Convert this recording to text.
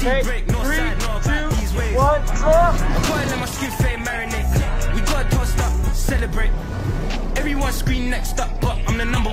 break, no side, no back, these ways. I gotta let my skin fade marinate. We gotta toast up, celebrate. Everyone scream next up, but I'm the number